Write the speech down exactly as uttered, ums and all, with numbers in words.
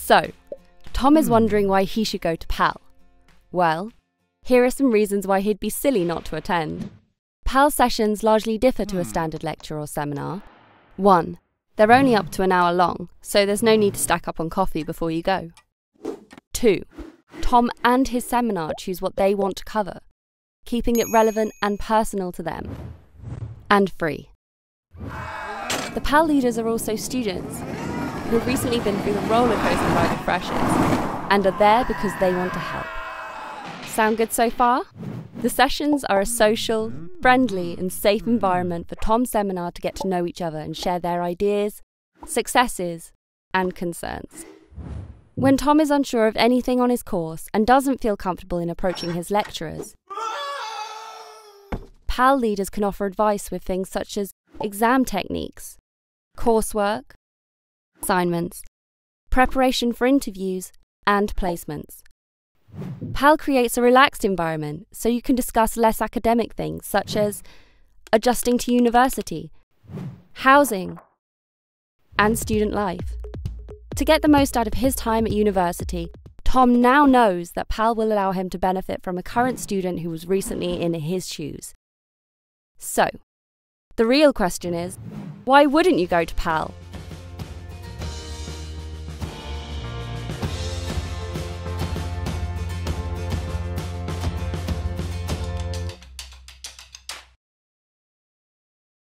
So, Tom is wondering why he should go to PAL. Well, here are some reasons why he'd be silly not to attend. PAL sessions largely differ to a standard lecture or seminar. One, they're only up to an hour long, so there's no need to stack up on coffee before you go. Two, Tom and his seminar choose what they want to cover, keeping it relevant and personal to them. And free. The PAL leaders are also students who have recently been through the roller coaster ride of freshers and are there because they want to help. Sound good so far? The sessions are a social, friendly and safe environment for Tom's seminar to get to know each other and share their ideas, successes and concerns. When Tom is unsure of anything on his course and doesn't feel comfortable in approaching his lecturers, PAL leaders can offer advice with things such as exam techniques, coursework, assignments, preparation for interviews, and placements. PAL creates a relaxed environment so you can discuss less academic things such as adjusting to university, housing, and student life. To get the most out of his time at university, Tom now knows that PAL will allow him to benefit from a current student who was recently in his shoes. So, the real question is, why wouldn't you go to PAL?